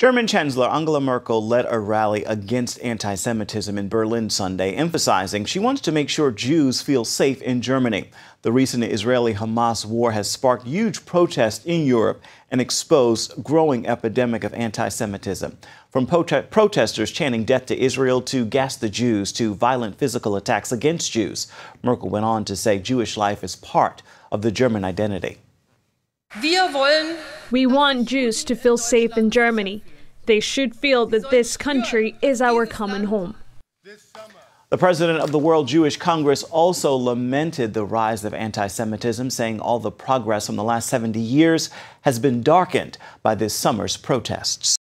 German Chancellor Angela Merkel led a rally against anti-Semitism in Berlin Sunday, emphasizing she wants to make sure Jews feel safe in Germany. The recent Israeli-Hamas war has sparked huge protests in Europe and exposed a growing epidemic of anti-Semitism. From protesters chanting death to Israel to gas the Jews to violent physical attacks against Jews. Merkel went on to say Jewish life is part of the German identity. We want Jews to feel safe in Germany. They should feel that this country is our common home. The president of the World Jewish Congress also lamented the rise of anti-Semitism, saying all the progress from the last 70 years has been darkened by this summer's protests.